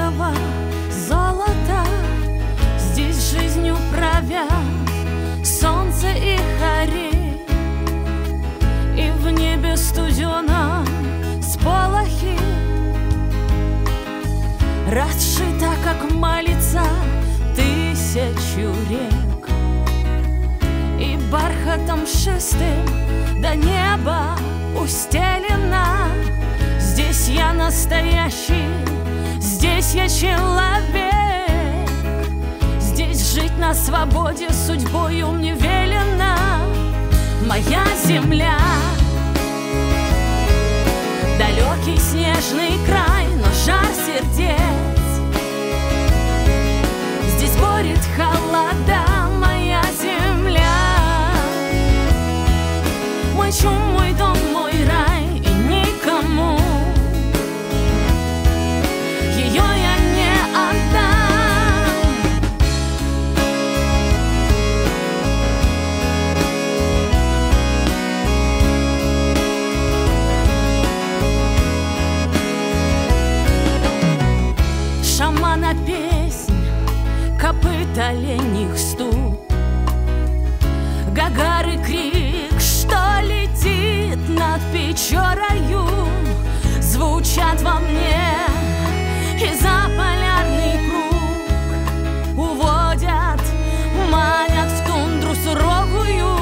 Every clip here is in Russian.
много золота, здесь жизнью правят солнце и хари, и в небе студеном сполохи. Расшита, как малица, тысячу рек, и бархатом шестым до неба устелена. Здесь я настоящий, здесь я человек, здесь жить на свободе судьбою мне велена. Моя земля, далекий снежный край, но жар сердец. Здесь борет холода моя земля. Мой чум, мой дом, мой рай, и никому ее я не отдам. Шамана песнь, копыт оленьих стук, Гагары крик, что летит над Печорою, звучат во мне и за полярный круг уводят, манят в тундру суровую.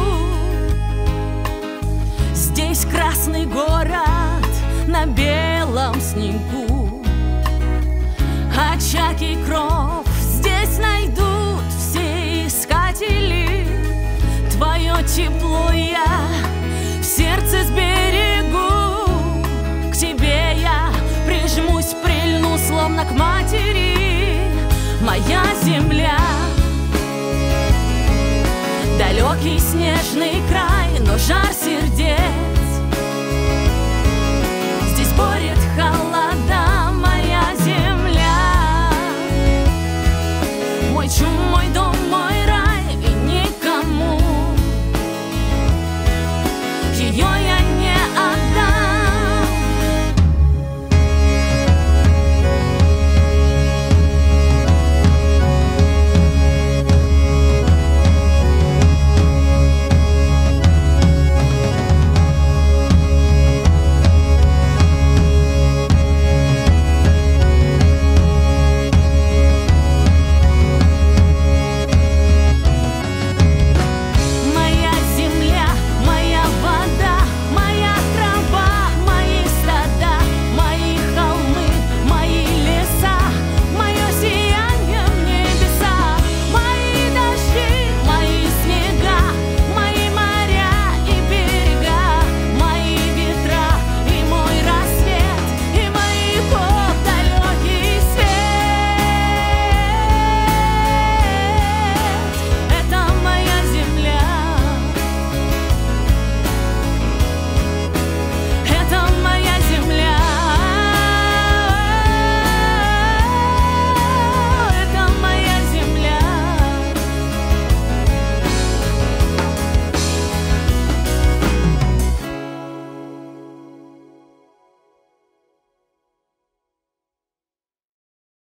Здесь красный город на белом снегу, очаг и кров здесь найдут все искатели. Твое тепло я в сердце сберегу, к тебе я прижмусь, прильну, словно к матери. Моя земля, далекий снежный край, но жар сердец.